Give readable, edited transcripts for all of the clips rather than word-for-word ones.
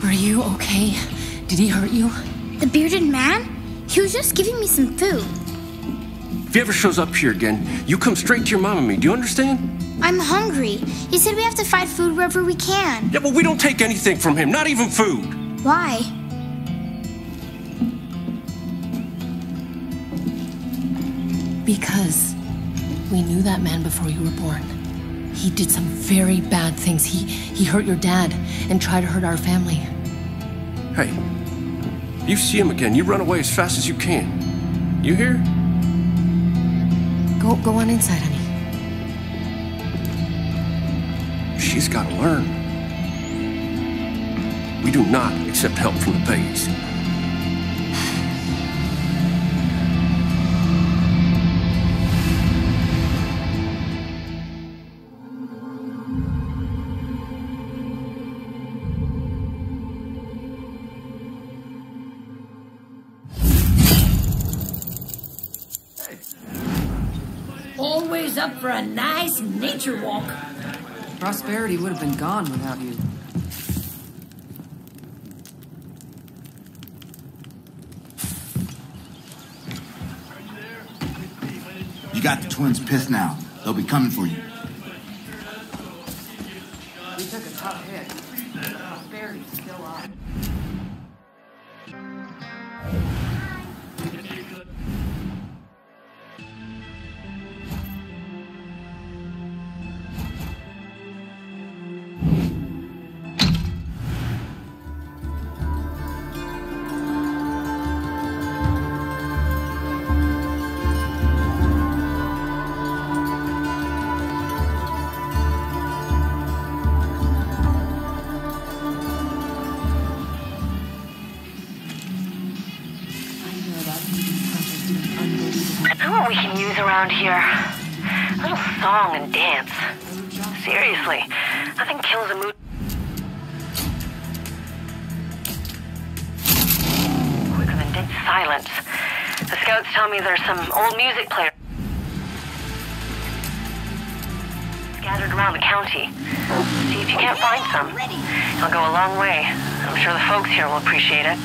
Are you okay? Did he hurt you? The bearded man? He was just giving me some food. If he ever shows up here again, you come straight to your mom and me. Do you understand? I'm hungry. He said we have to find food wherever we can. Yeah, but we don't take anything from him, not even food. Why? Because we knew that man before you were born. He did some very bad things. He hurt your dad and tried to hurt our family. Hey, you see him again, you run away as fast as you can. You hear? Go on inside, honey. She's got to learn. We do not accept help from the Bays. Always up for a nice nature walk. Prosperity would have been gone without you. You got the twins pissed now. They'll be coming for you. We took a tough hit. Prosperity's still on. We can use around here. A little song and dance. Seriously, nothing kills a mood quicker than dead silence. The scouts tell me there's some old music players scattered around the county. See if you can't find some. It'll go a long way. I'm sure the folks here will appreciate it.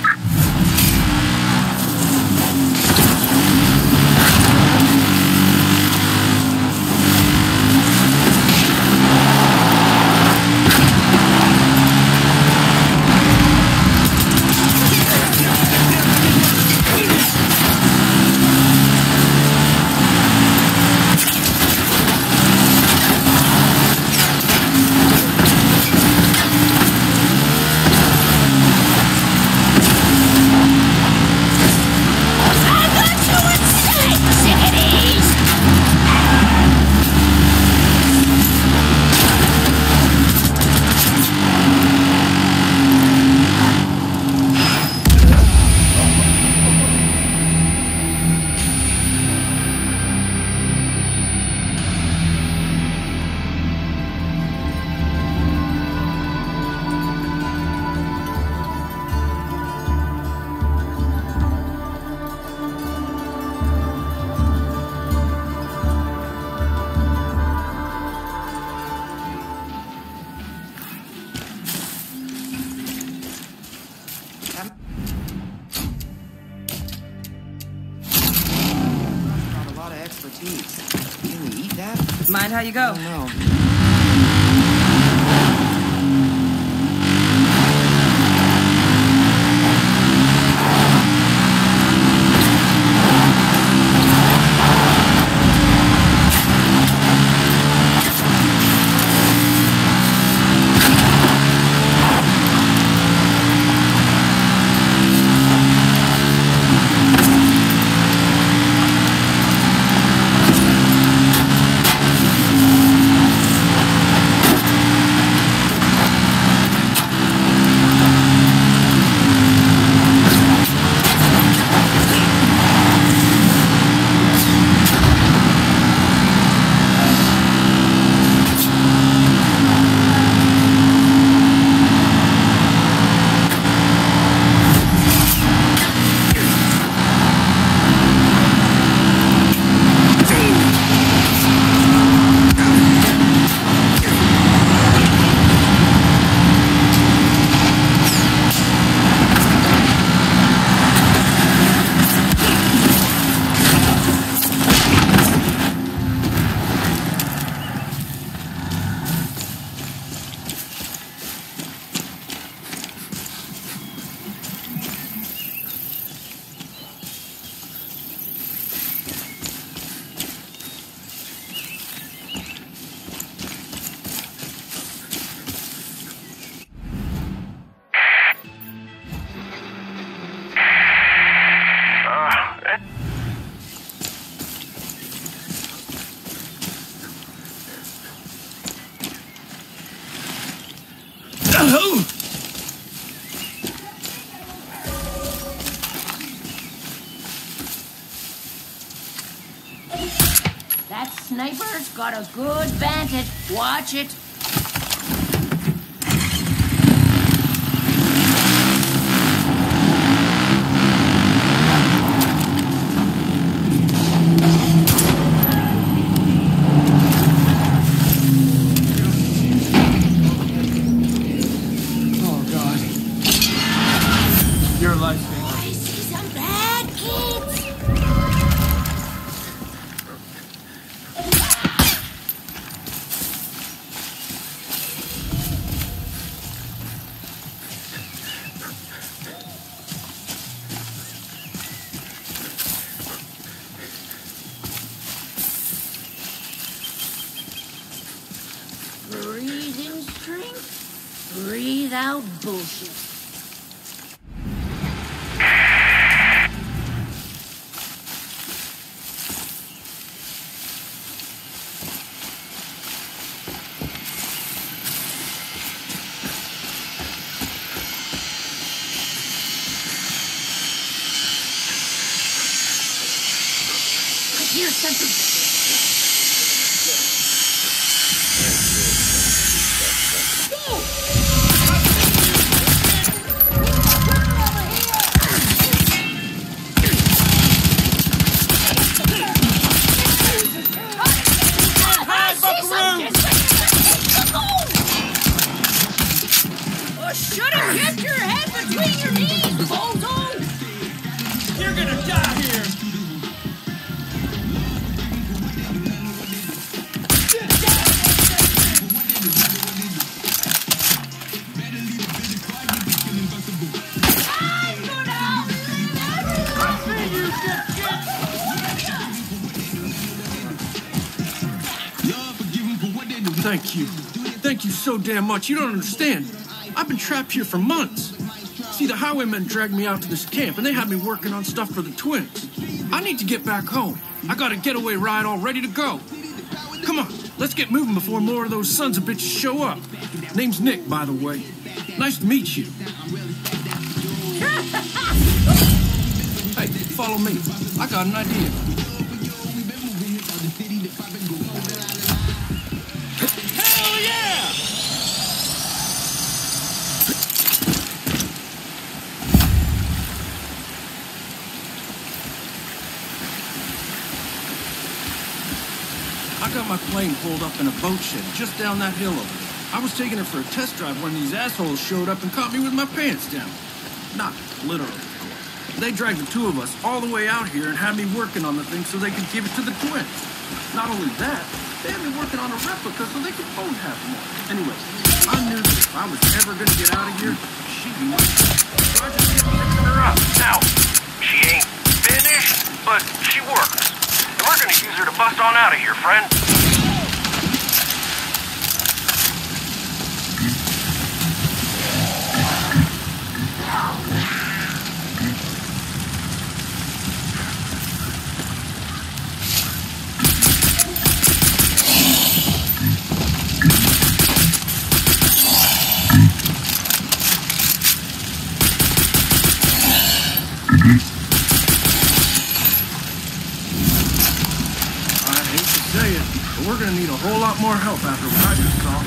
Can we eat that? Mind how you go? Oh, no. That sniper's got a good vantage. Watch it. Oh, God. You're a lifesaver. I see some bad kids. Breathe in strength, breathe out bullshit. I hear something. Should have kept your head between your knees, bozo! You're gonna die here! Thank you. Thank you so damn much. You don't understand. I've been trapped here for months. See, the highwaymen dragged me out to this camp, and they had me working on stuff for the twins. I need to get back home. I got a getaway ride all ready to go. Come on, let's get moving before more of those sons of bitches show up. Name's Nick, by the way. Nice to meet you. Hey, follow me. I got an idea. Hell yeah! I got my plane pulled up in a boat shed just down that hill over there. I was taking it for a test drive when these assholes showed up and caught me with my pants down. Not literally, of course. They dragged the two of us all the way out here and had me working on the thing so they could give it to the twins. Not only that, they had me working on a replica so they could both have one. Anyway, I knew that if I was ever gonna get out of here, she'd be mine. So I just kept fixing her up. Now, she ain't finished, but she works. And we're gonna use her to bust on out of here, friend. We're gonna need a whole lot more help after what I just saw.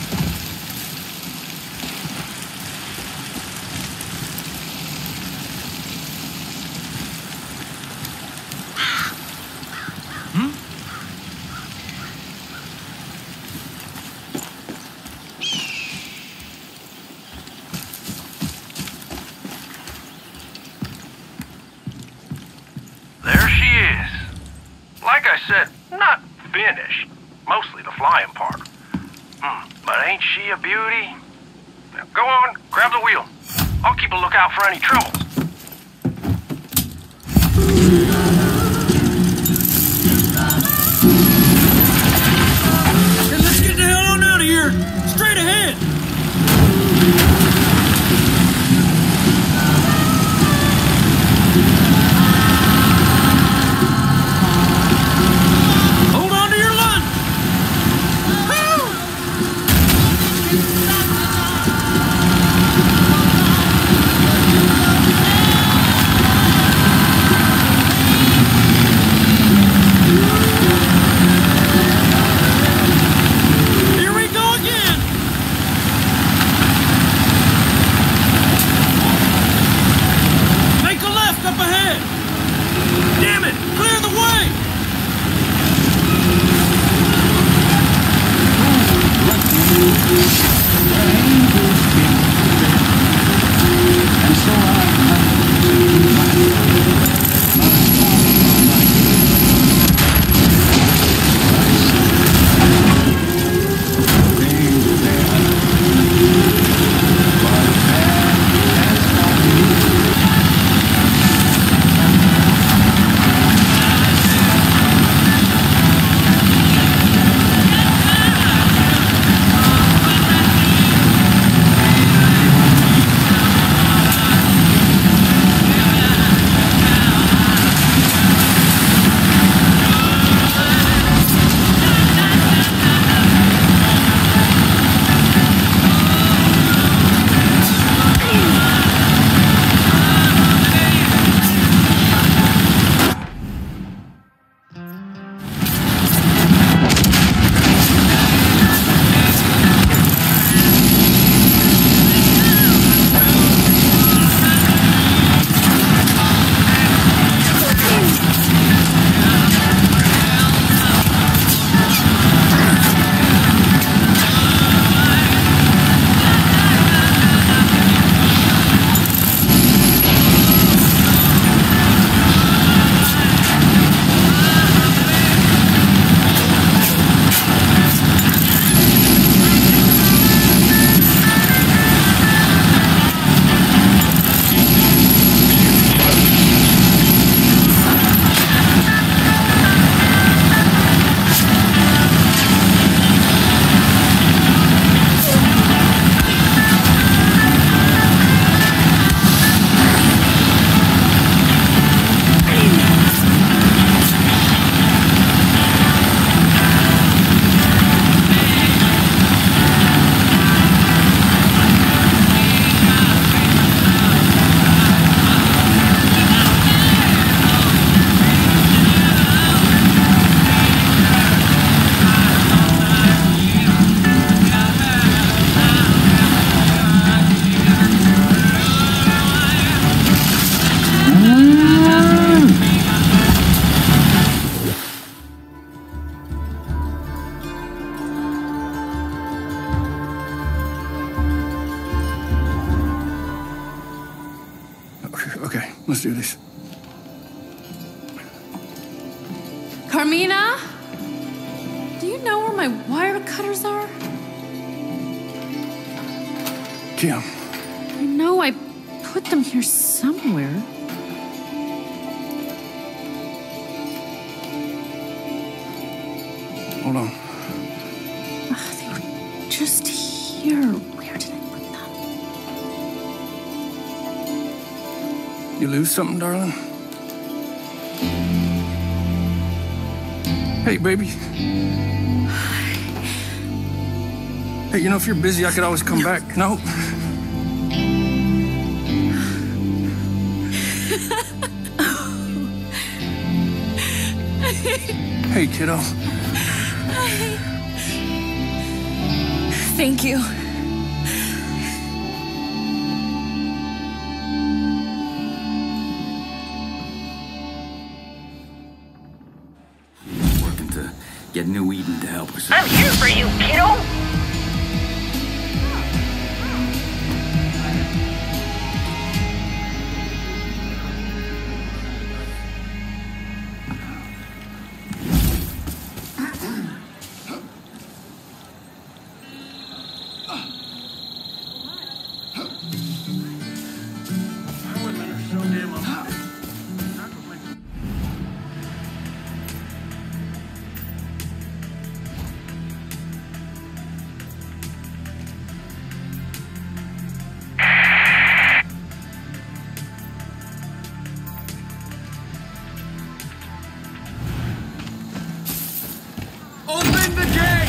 There she is. Like I said, not finished. Mostly the flying part. But ain't she a beauty? Now go on, grab the wheel. I'll keep a lookout for any troubles. Hey, let's get the hell on out of here! Straight ahead! Let's do this. Carmina? Do you know where my wire cutters are? Kim. I know I put them here somewhere. Hold on. They were just here. Where did I put them? You lose something, darling? Hey, baby. Hey, you know, if you're busy, I could always come back. No? Hey, kiddo. Thank you. Working to get New Eden to help us. I'm here for you, kiddo! Open the gate!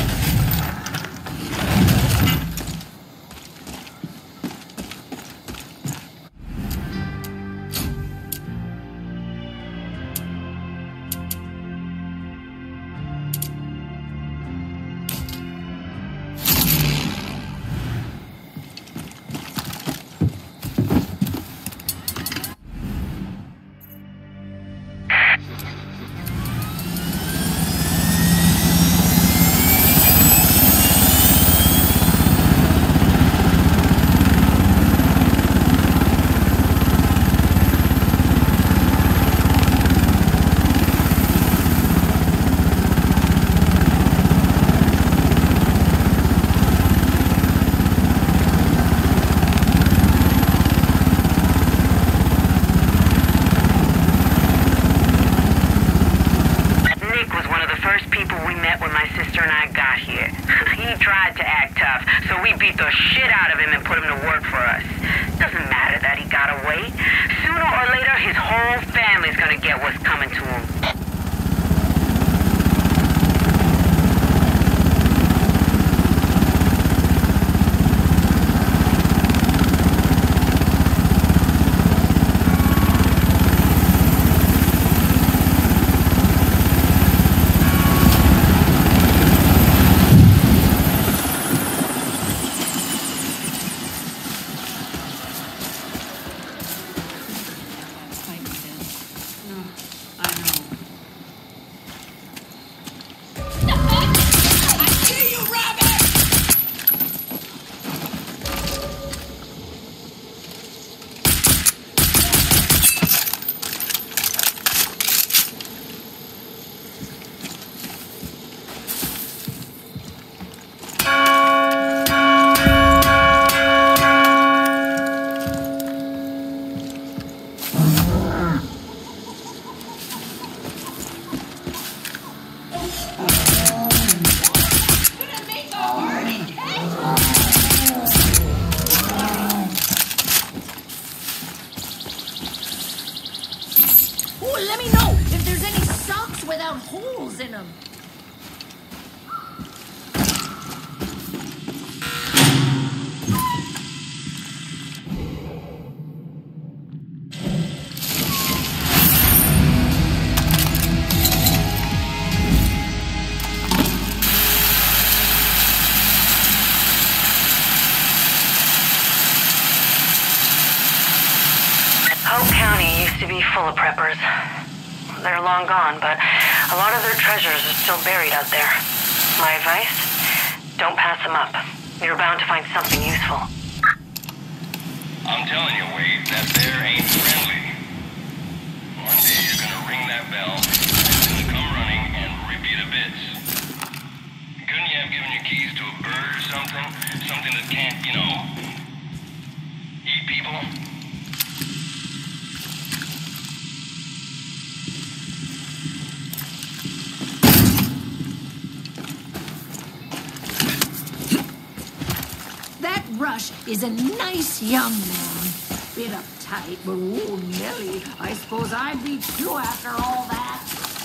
holes in them. Hope County used to be full of preppers. They're long gone, but a lot of their treasures are still buried out there. My advice? Don't pass them up. You're bound to find something useful. I'm telling you, Wade, that there ain't friendly. that bell, and then you come running and rip you to bits. Couldn't you have given your keys to a bird or something? Something that can't, you know, eat people? That Rush is a nice young man. Bit uptight, but oh, Nelly, I suppose I'd be too after all that.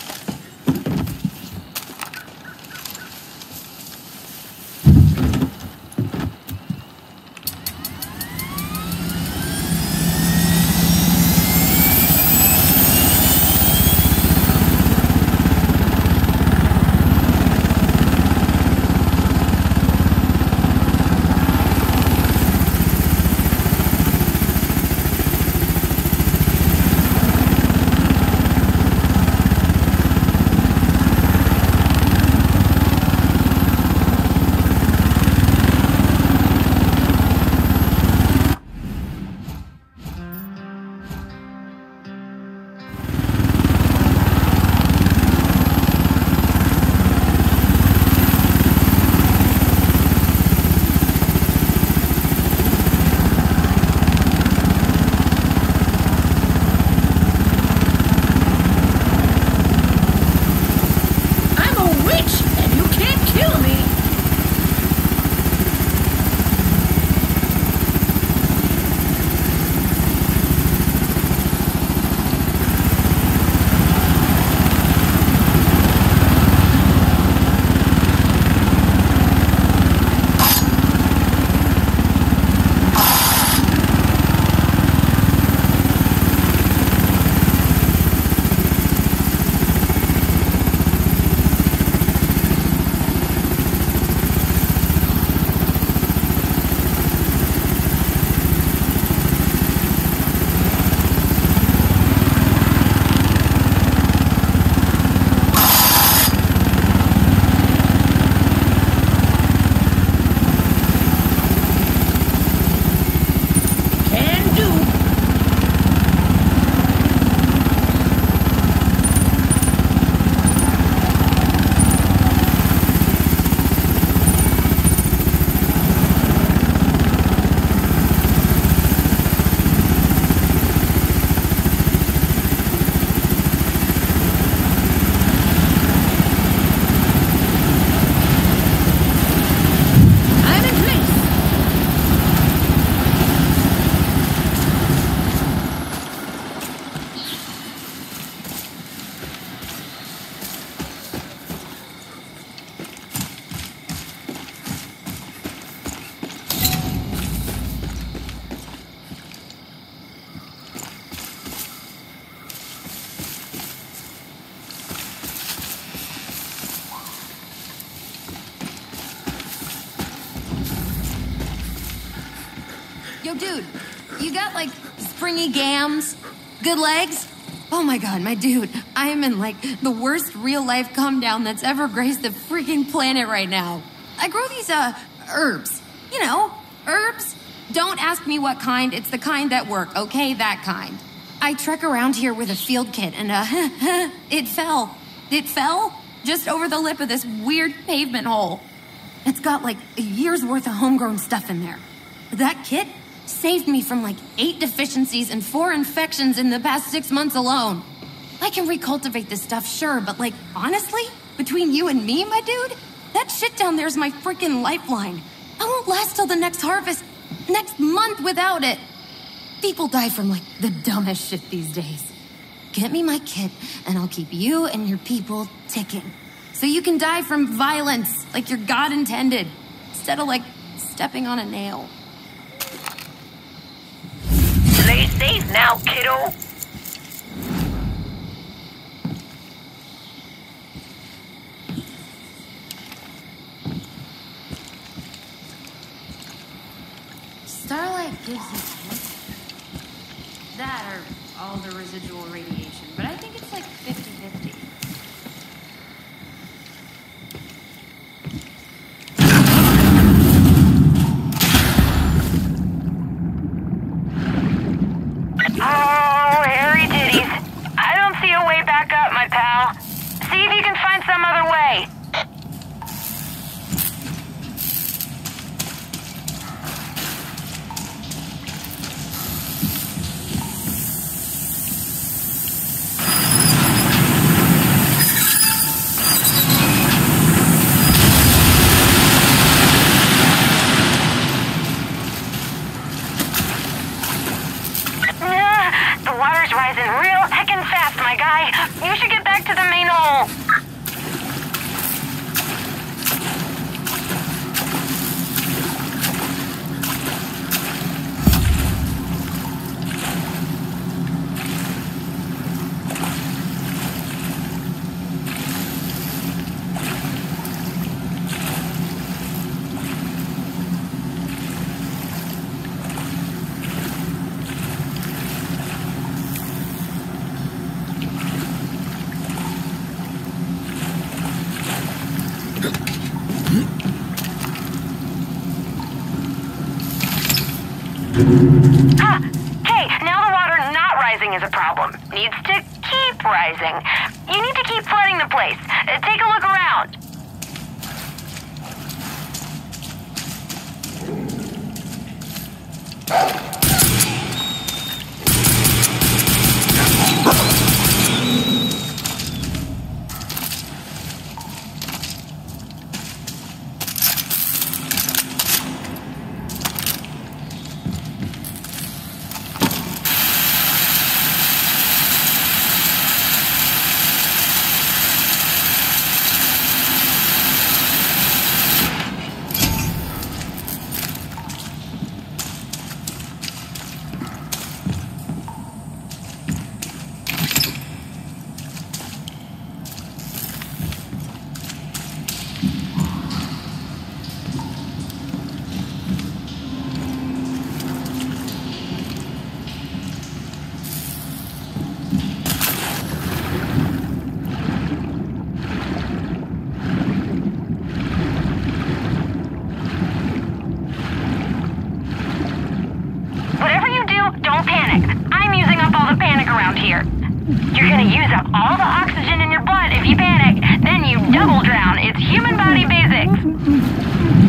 Yo, dude, you got, like, springy gams? Good legs? Oh my god, my dude, I am in, like, the worst real-life come-down that's ever graced the freaking planet right now. I grow these, herbs. You know, herbs. Don't ask me what kind, it's the kind that work, okay? That kind. I trek around here with a field kit, and, it fell. It fell just over the lip of this weird pavement hole. It's got, like, a year's worth of homegrown stuff in there. That kit saved me from like 8 deficiencies and 4 infections in the past 6 months alone. I can recultivate this stuff, sure, but like, honestly, between you and me, my dude, that shit down there is my freaking lifeline. I won't last till the next harvest, next month without it. People die from like the dumbest shit these days. Get me my kit, and I'll keep you and your people ticking. So you can die from violence, like your God intended, instead of like stepping on a nail. Play safe now, kiddo. Starlight gives you cancer. That or all the residual radiation, but I think it's like 50-50. Oh, Harry Titties. I don't see a way back up. See if you can find some other way. The water's rising real heckin' fast, my guy. You should get back to the main hole. Okay, now the water not rising is a problem. Needs to keep rising. You need to keep flooding the place. Take a look around. Whatever you do, don't panic. I'm using up all the panic around here. You're gonna use up all the oxygen in your blood if you panic. Then you double drown. It's human body basics.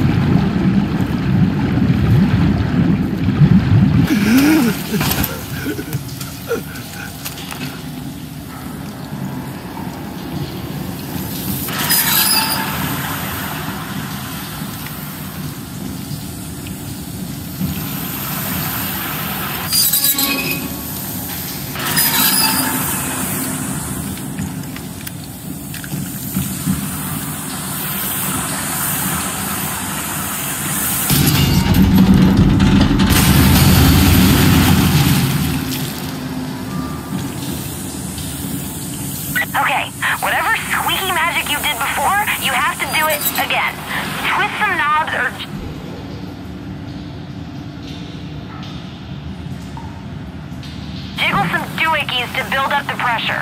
Okay, whatever squeaky magic you did before, you have to do it again. Twist some knobs or... jiggle some doohickeys to build up the pressure.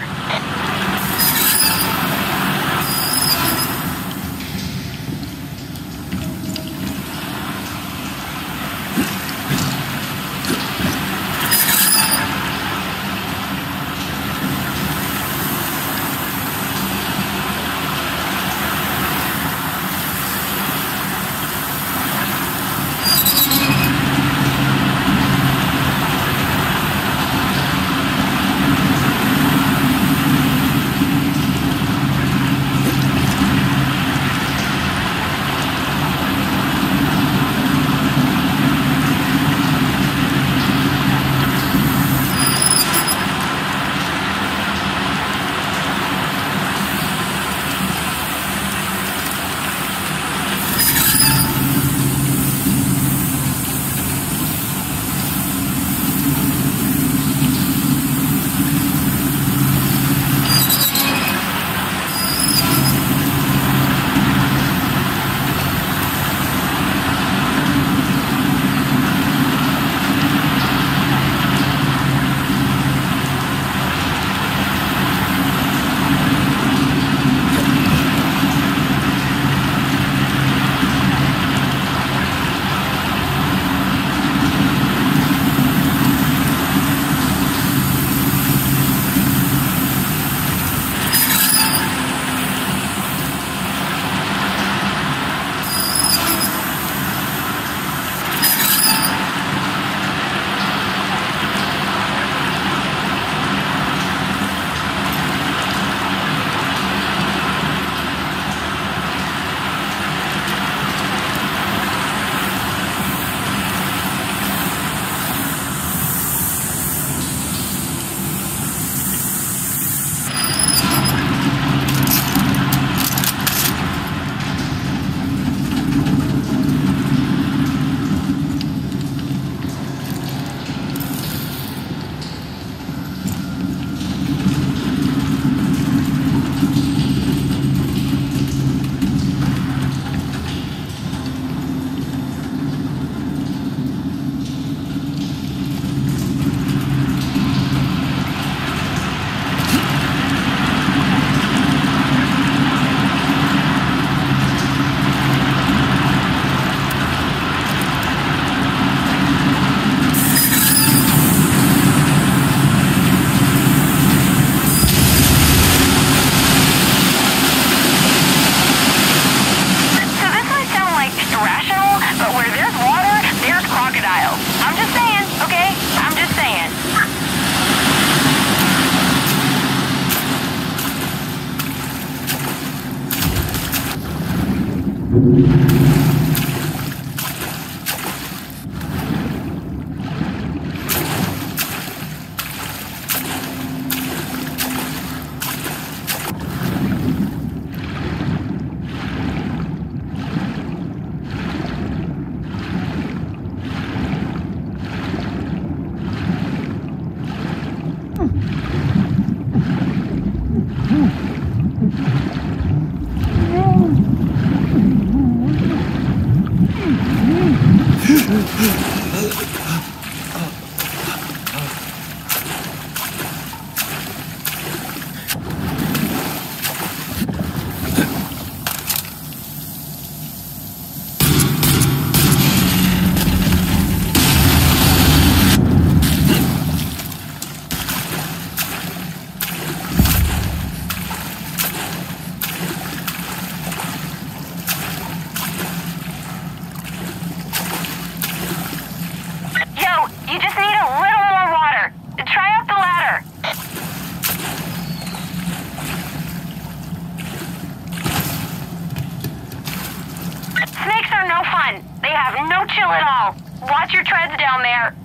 chill at all. Watch your treads down there.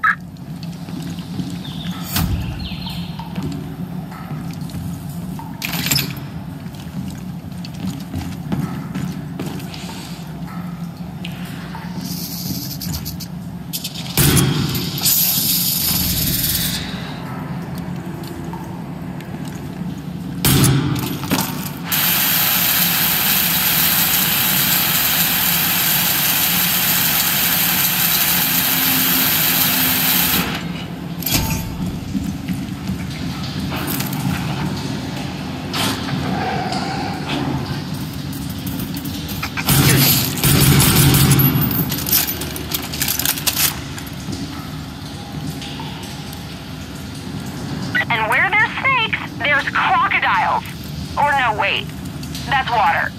And where there's snakes, there's crocodiles. Or no, wait. That's water.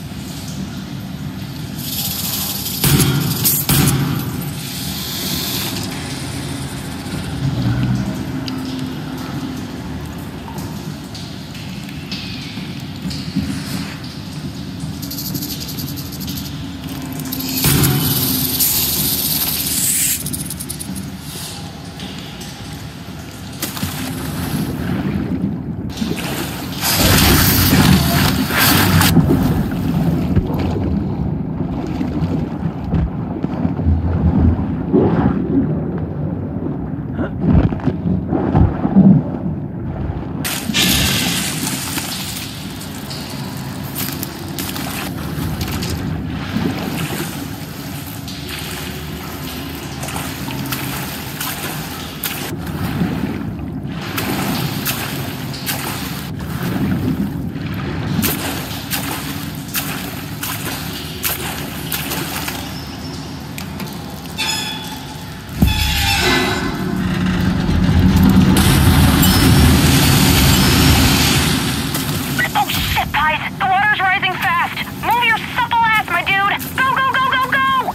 The water's rising fast! Move your supple ass, my dude! Go, go, go, go, go!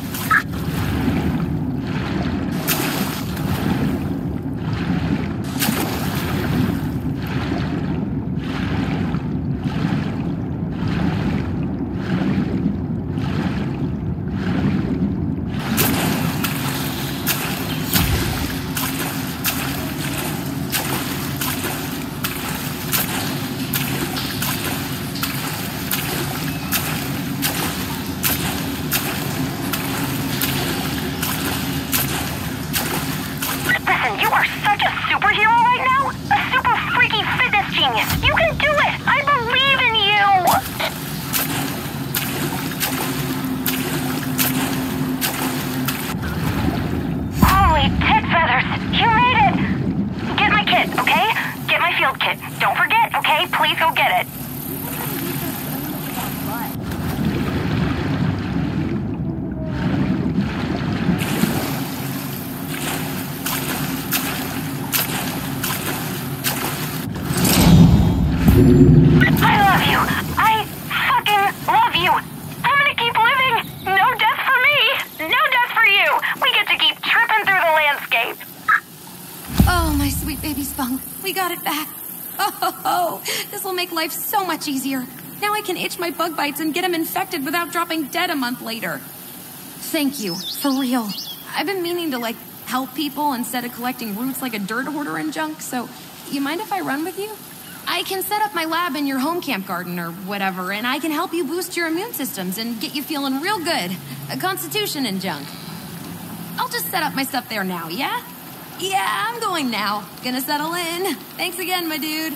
I love you. I fucking love you. I'm gonna keep living. No death for me. No death for you. We get to keep tripping through the landscape. Oh, my sweet baby Spunk. We got it back. Oh, this will make life so much easier. Now I can itch my bug bites and get him infected without dropping dead a month later. Thank you, for real. I've been meaning to, like, help people instead of collecting roots like a dirt hoarder and junk, so you mind if I run with you? I can set up my lab in your home camp garden or whatever, and I can help you boost your immune systems and get you feeling real good. A constitution and junk. I'll just set up my stuff there now, yeah? Yeah, I'm going now. Gonna settle in. Thanks again, my dude.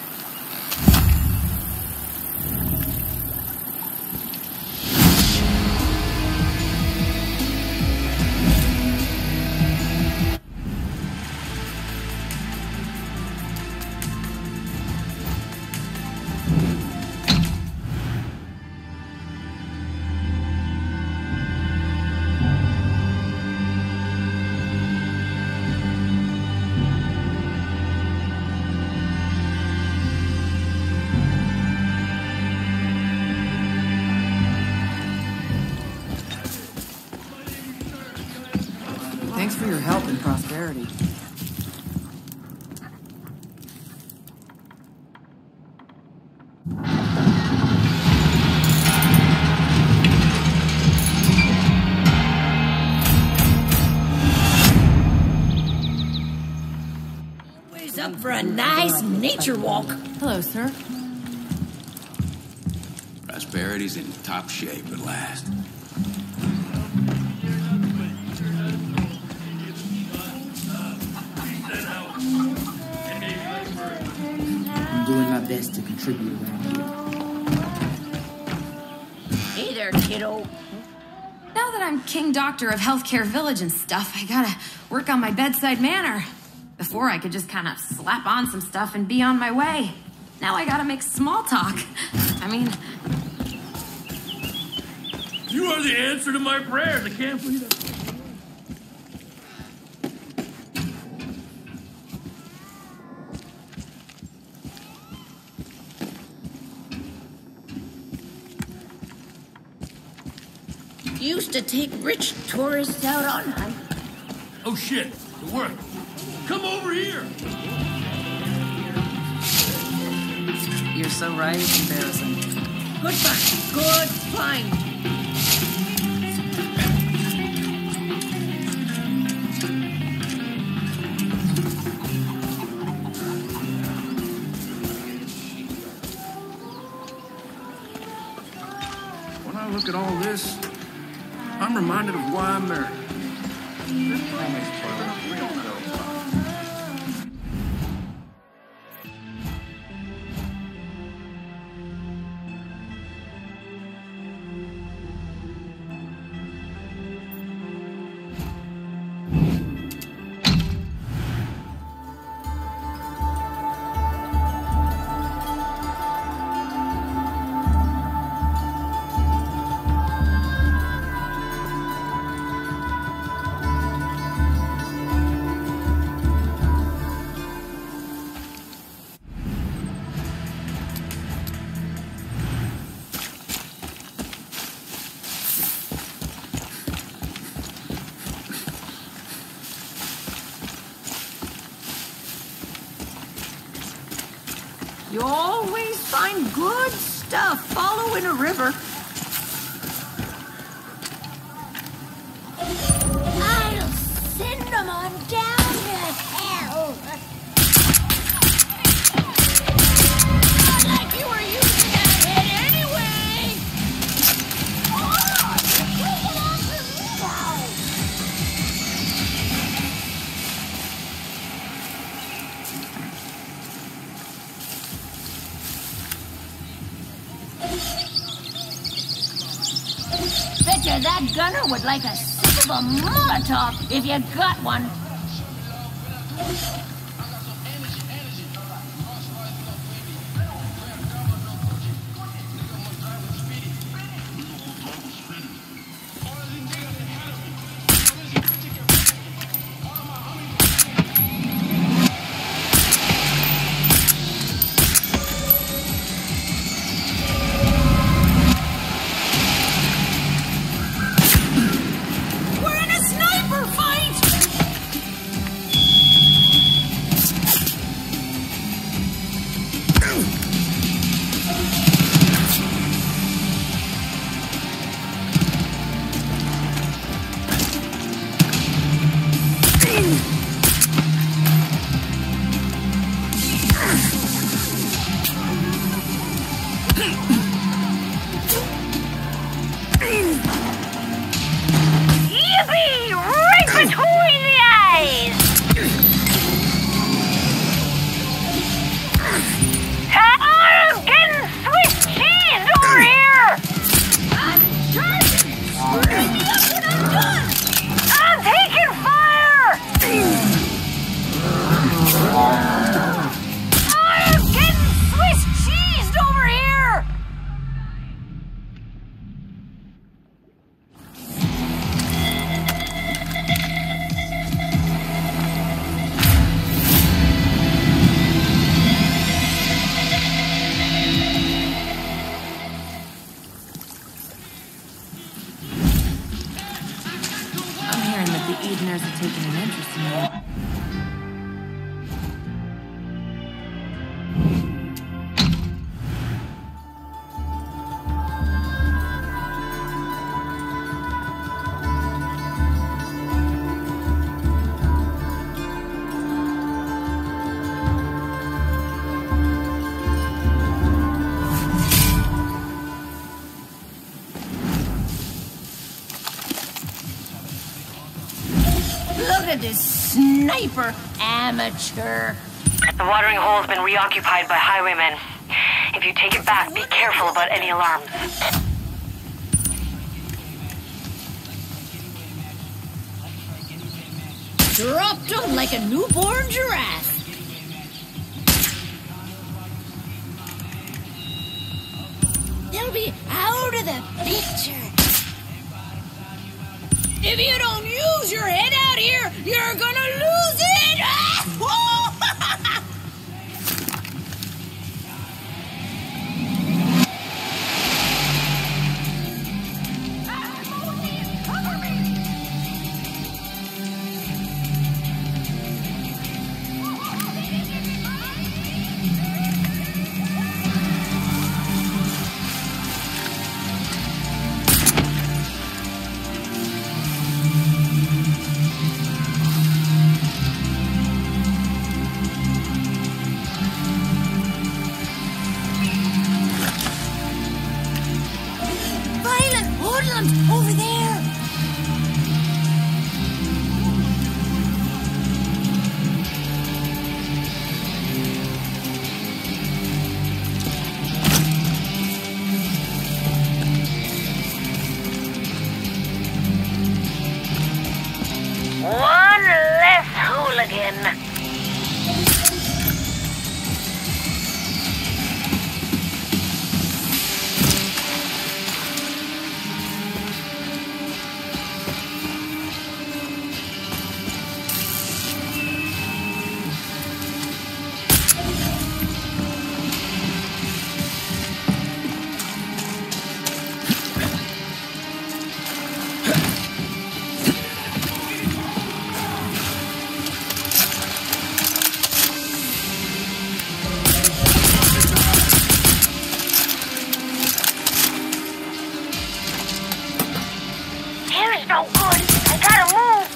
Thanks for your help and prosperity. Always up for a nice nature walk. Hello, sir. Prosperity's in top shape at last. I'm doing my best to contribute around here. Hey there, kiddo. Now that I'm King Doctor of Healthcare Village and stuff, I gotta work on my bedside manner. Before I could just kind of slap on some stuff and be on my way. Now I gotta make small talk. I mean... You are the answer to my prayers. I can't believe it. Used to take rich tourists out on hikes. Oh shit, it worked. Come over here. You're so right, it's embarrassing. Good find. Good find. When I look at all this, I'm reminded of why I'm married. This promise for real girl. You always find good stuff following a river. I'll send them on down to hell. Not like you were using that head anyway. Oh, you're taking after me now. Betcha that gunner would like a sip of a Molotov if you got one. Yippee! Right between the eyes! I'm getting Swiss cheese over here! I'm charging! Screw me up when I'm done! I'm taking fire! I'm getting Swiss cheese over here! I'm hearing that the Edeners are taking an interest in you. Look at this sniper amateur. The watering hole has been reoccupied by highwaymen. If you take it back, be careful about any alarms. Dropped him like a newborn giraffe. They'll be out of the picture. If you don't use your head out here, you're gonna lose it! Violent hoodlums over there! One less hooligan. Here's no good. I gotta move.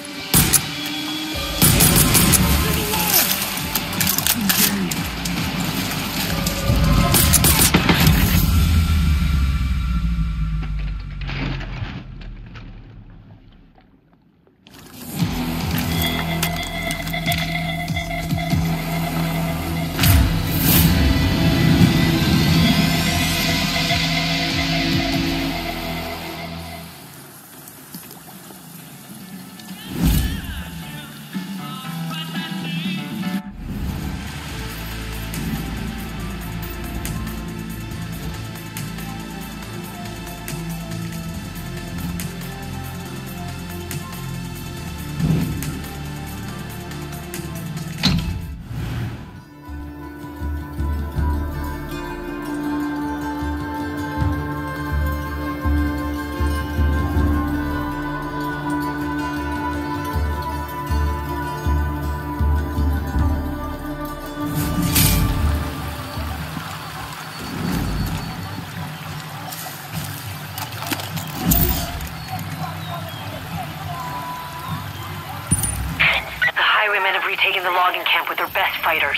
Highwaymen have retaken the logging camp with their best fighters.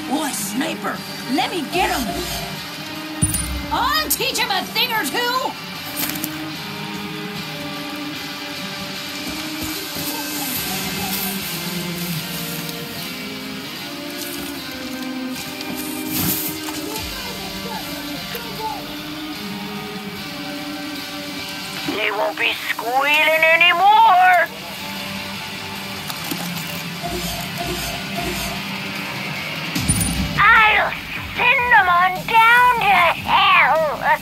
Oh, a sniper! Let me get him! I'll teach him a thing or two! They won't be squealing anymore! I'll send them on down to hell!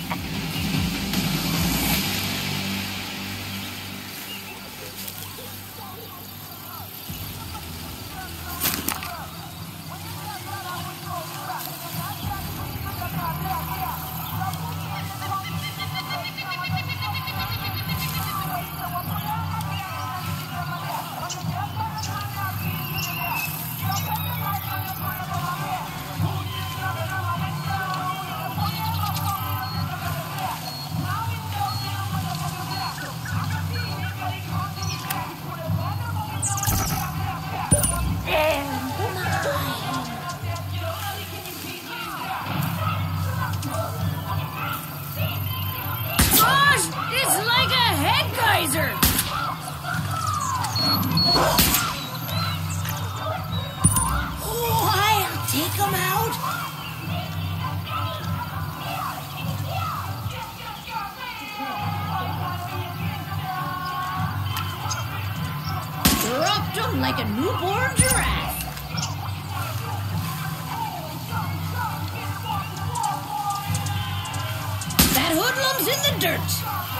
Gosh, it's like a head geyser! Oh, I'll take him out! Dropped him like a newborn giraffe! That hoodlum's in the dirt!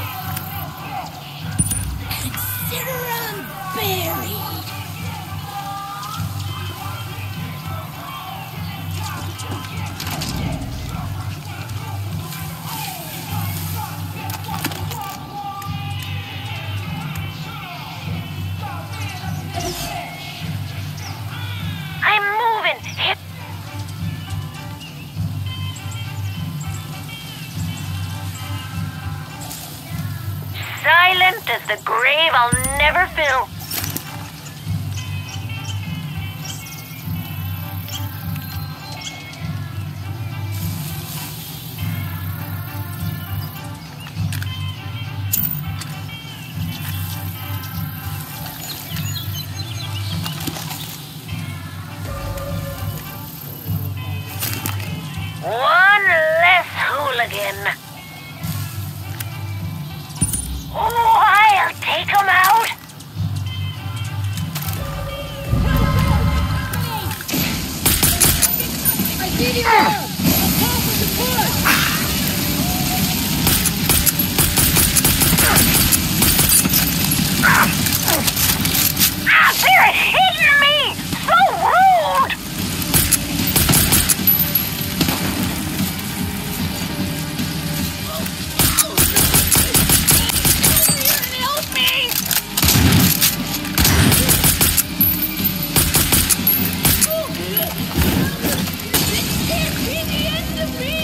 Consider him buried! I'm moving! Silent as the grave I'll never fill. One less hooligan. Oh, I'll take him out. I did it all! Top of the foot! Ah, they're hitting me! So rude! Help me! This can't be the end of me!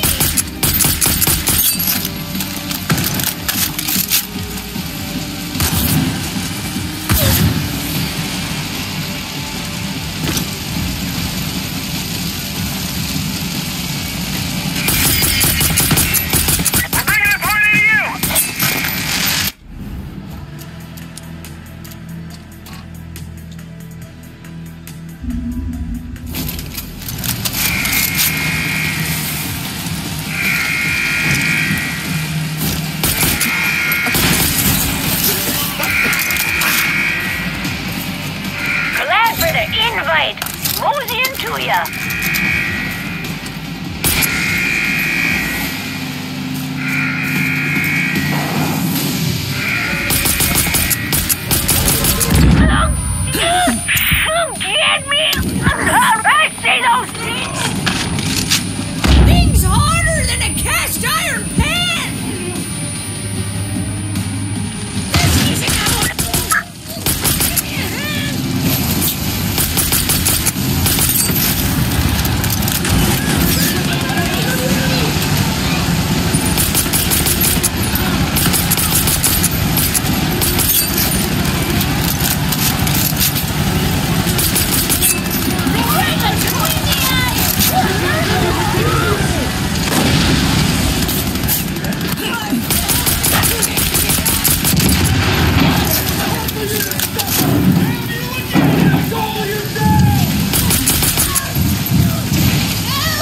We're bringing the party to you! Glad for the invite. Moseying to ya. Get me! I see those things! Things harder than a cast iron pan! This isn't out! Give me a hand!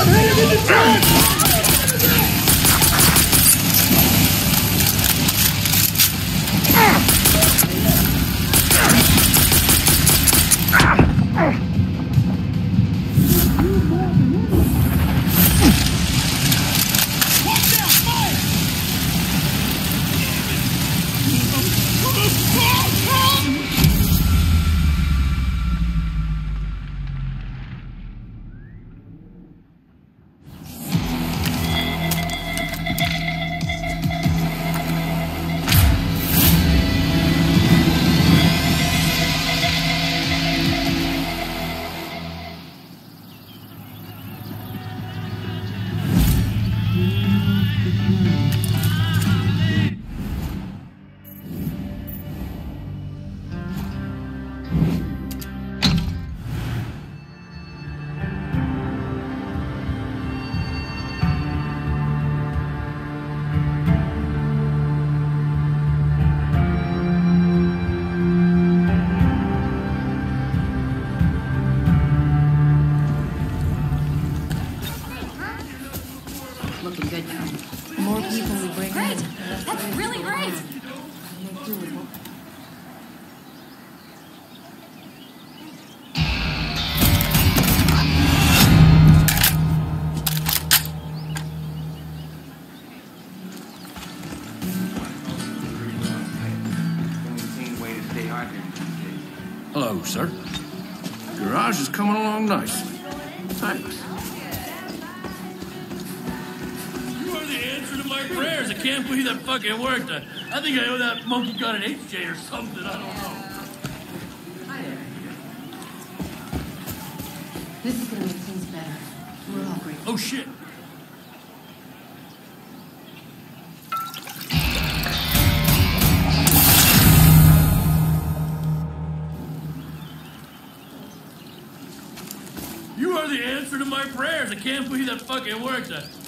I'm headed in the front! Looking good now. The more people we bring in. That's really great. Hello, sir. Garage is coming along nicely. Thanks. You are the answer to my prayers. I can't believe that fucking worked. I think I owe that monkey gun an HJ or something. I don't know. This is gonna make things better. We're all grateful. Oh, shit. You are the answer to my prayers. I can't believe that fucking worked.